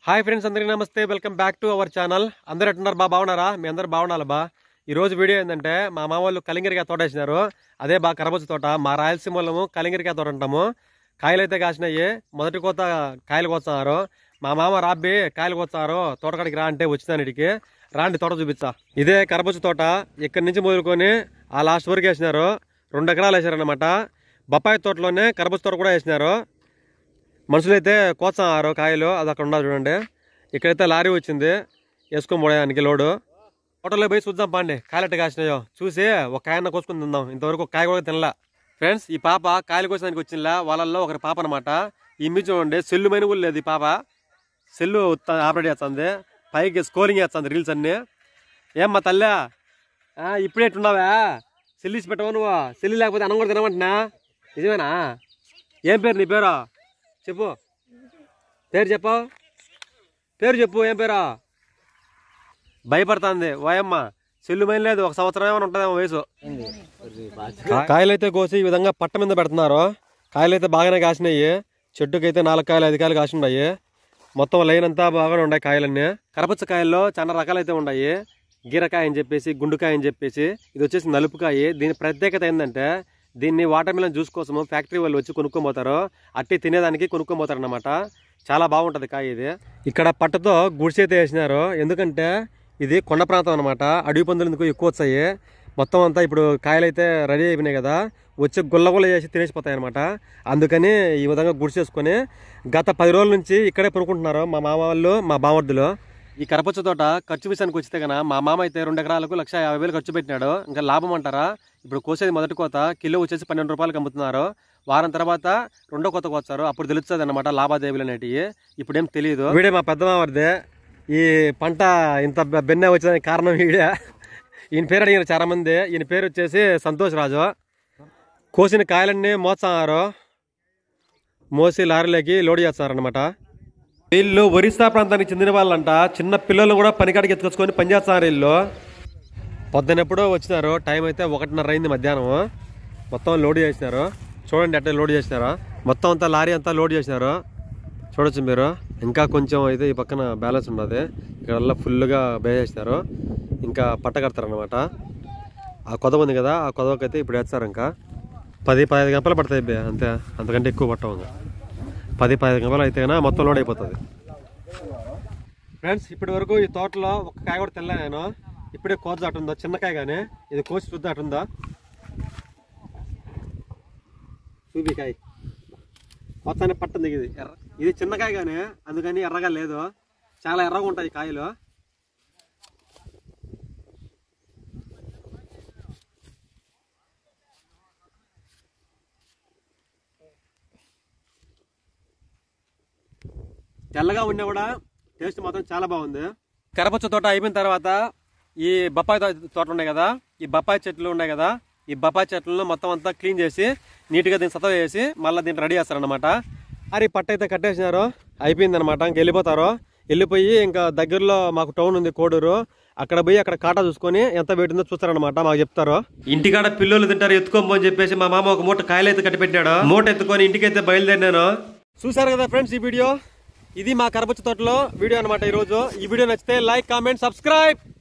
Hi friends, అందరికీ నమస్తే. Welcome back to our channel. అందరూ ఎట్టున్నారు బాగున్నారా? మీ అందరు బాగుండాలి బా. ఈ రోజు వీడియో ఏంటంటే మా మామ వాళ్ళు కలింగరికాయ తోట వేసినారు. అదే కరబుచ్చ తోట. మా రాయలసీమలో కలింగరికాయ తోట అంటాము. కాయలు అయితే కాసినాయి. మొదటి కోత కాయలు కోస్తున్నారు. మా మామ రాబ్బి కాయలు కోస్తారు, తోటకాడికి రా అంటే వచ్చినాను. ఇడికి రాండి, తోట చూపించా. ఇదే కరబుచ్చ తోట. ఇక్కడి నుంచి మొదలుకొని ఆ లాస్ట్ వరకు వేసినారు. 2 ఎకరాలు వేసారనమాట. బొప్పాయి తోటలోనే కరబుచ్చ తోట కూడా వేసినారు. మనుషులైతే కోస్తున్నారు కాయలు. అది అక్కడ ఉండదు చూడండి. ఇక్కడైతే లారీ వచ్చింది వేసుకొని పోయడానికి లోడు. తోటలో పోయి చూద్దాం పండి కాయలెట్ట కాసినాయో. చూసి ఒక కాయన్న కోసుకుని తిందాం. ఇంతవరకు కాయ కూడా తినలా ఫ్రెండ్స్. ఈ పాప కాయలు కోసడానికి వచ్చిందా వాళ్ళల్లో ఒకరి పాప అనమాట. ఈ మీద చూడండి, సెల్లు మైన కూడా లేదు. ఈ పాప సెల్లు ఆపరేట్ చేస్తుంది, పైకి స్కోరింగ్ చేస్తుంది రీల్స్ అన్ని. ఏమ్మా తల్లి, ఇప్పుడే ఎట్టున్నావా? సెల్లు ఇచ్చి పెట్టవా నువ్వు? సెల్లు లేకపోతే అన్నం కూడా తినమంటున్నా. నిజమేనా? ఏం పేరు నీ పేరు? చెప్పు, పేరు చెప్పు, పేరు చెప్పు. ఏం పేరా? భయపడుతుంది వాయమ్మ. సెల్లు మైన లేదు. 1 సంవత్సరం ఏమైనా ఉంటుందేమో వయసు. కాయలైతే కోసి ఈ విధంగా పట్ట మీద పెడుతున్నారు. కాయలైతే బాగానే కాసినాయి. చెట్టుకైతే 4 కాయలు 5 కాయలు కాసి ఉన్నాయి. మొత్తం లైన్ అంతా బాగానే ఉన్నాయి కాయలన్నీ. కరపచ్చ కాయల్లో చాలా రకాలైతే ఉన్నాయి. గీరకాయ అని చెప్పేసి, గుండుకాయ అని చెప్పేసి, ఇది వచ్చేసి నలుపుకాయ. దీని ప్రత్యేకత ఏంటంటే దీన్ని వాటర్ మిలన్ జ్యూస్ కోసము ఫ్యాక్టరీ వాళ్ళు వచ్చి కొనుక్కోపోతారు. అట్టి తినేదానికి కొనుక్కోపోతారు అన్నమాట. చాలా బాగుంటుంది కాయ ఇది. ఇక్కడ పట్టతో గుడిసె అయితే వేసినారు. ఎందుకంటే ఇది కొండ ప్రాంతం అనమాట. అడవి పందులు ఎందుకు ఎక్కువ వచ్చాయి. మొత్తం అంతా ఇప్పుడు కాయలు అయితే రెడీ అయిపోయినాయి కదా, వచ్చి గుల్ల చేసి తినేసిపోతాయి అనమాట. అందుకని ఈ విధంగా గుడిసేసుకొని గత 10 రోజుల నుంచి ఇక్కడే కొనుక్కుంటున్నారు మా మామ వాళ్ళు, మా బామర్దులు. ఈ కరపచ్చ తోట ఖర్చు విషయానికి వచ్చితే కన్నా మా మామ అయితే 2 ఎకరాలకు 1,50,000 ఖర్చు పెట్టినాడు. ఇంకా లాభం అంటారా? ఇప్పుడు కోసేది మొదటి కోత కిలో వచ్చేసి 12 రూపాయలకి అమ్ముతున్నారు. వారం తర్వాత 2వ కోత కోస్తారు. అప్పుడు తెలుస్తుంది అనమాట లాభాదేవీలు అనేటివి. ఇప్పుడేం తెలియదు. వీడే మా పెద్ద మామర్దే. ఈ పంట ఇంత బెన్నె వచ్చేదానికి కారణం వీడే. ఈయన పేరు అడిగిన చాలా మంది. ఈయన పేరు వచ్చేసి సంతోష్ రాజు. కోసిన కాయలన్నీ మోస్తున్నారు, మోసి లారీలోకి లోడ్ చేస్తున్నారు అనమాట. వీళ్ళు ఒరిస్సా ప్రాంతానికి చెందిన వాళ్ళంట. చిన్న పిల్లలు కూడా పనికాడికి ఎత్తుకొచ్చుకొని పనిచేస్తున్నారు. వీళ్ళు పొద్దునెప్పుడో వచ్చినారు. టైం అయితే 1:30 అయింది మధ్యాహ్నం. మొత్తం లోడ్ చేసినారు. చూడండి అట్లా లోడ్ చేసినారు. మొత్తం అంతా లారీ అంతా లోడ్ చేసినారు. చూడొచ్చు మీరు. ఇంకా కొంచెం అయితే ఈ పక్కన బ్యాలెన్స్ ఉన్నది. ఇక్కడ ఫుల్గా వేసేసినారు. ఇంకా పట్ట కడతారు అనమాట. ఆ కొదవ ఉంది కదా, ఆ కొదవకైతే ఇప్పుడు వేస్తారు. ఇంకా 10-15 గంటలు పడతాయి అంతే. అంతకంటే ఎక్కువ పట్టవు. 10-15 గంటలు అయితే మొత్తం లోడ్ అయిపోతుంది ఫ్రెండ్స్. ఇప్పటి వరకు ఈ తోటలో ఒక కాయ కూడా తెల్లా నేను. ఇప్పుడే కోత అటుందా చిన్నకాయ, కానీ ఇది కోసి చూద్దా అటుందా. చూపి కాయ మొత్తాన్ని పట్టుంది. ఇది చిన్నకాయ కానీ అందుకని ఎర్రగా లేదు. చాలా ఎర్రగా ఉంటాయి కాయలు. తెల్లగా ఉన్నా కూడా టేస్ట్ మాత్రం చాలా బాగుంది. కరపచ్చ తోట అయిపోయిన తర్వాత ఈ బొప్పాయి తోట ఉన్నాయి కదా, ఈ బొప్పాయి చెట్లు ఉన్నాయి కదా, ఈ బొప్పాయి చెట్లను మొత్తం అంతా క్లీన్ చేసి నీట్గా దీన్ని సతవ చేసి మళ్ళీ దీన్ని రెడీ చేస్తారనమాట. అది పట్ట అయితే కట్టేసినారు. అయిపోయింది అనమాట. ఇంక వెళ్ళిపోతారు. వెళ్ళిపోయి ఇంకా దగ్గరలో మాకు టౌన్ ఉంది కోడూరు. అక్కడ పోయి అక్కడ కాటా చూసుకొని ఎంత వెయిట్ ఉందో చూస్తారనమాట. మాకు చెప్తారు. ఇంటికాడ పిల్లలు తింటారు ఎత్తుకోమని చెప్పేసి మా మామ ఒక మూట కాయలు అయితే కట్టిపెట్టాడు. మూట ఎత్తుకొని ఇంటికైతే బయలుదేరినాను. చూసారు కదా ఫ్రెండ్స్ ఈ వీడియో. ఇది మా కరపచ్చ తోటలో వీడియో అనమాట ఈరోజు. ఈ వీడియో నచ్చితే లైక్, కామెంట్, సబ్స్క్రైబ్.